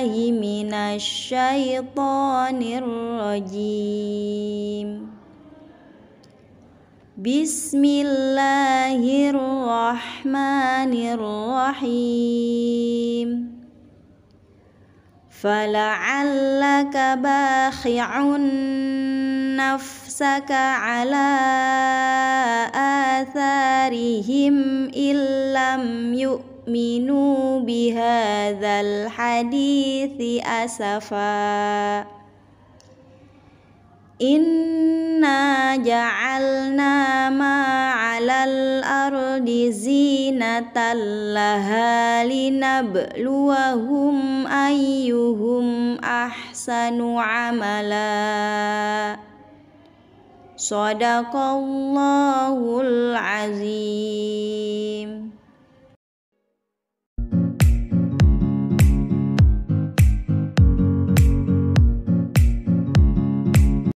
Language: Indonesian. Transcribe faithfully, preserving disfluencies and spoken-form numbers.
billahi minasyaitonir rajim. Bismillahirrahmanirrahim. Fala'allaka bakhi'un nafsaka ala atharihim illam yu'minu bihadzal hadithi asafa. Inna ja'alna ma'alal ardi zinatan laha linabluwahum ayyuhum ahsanu amala. Shadaqallahul azim.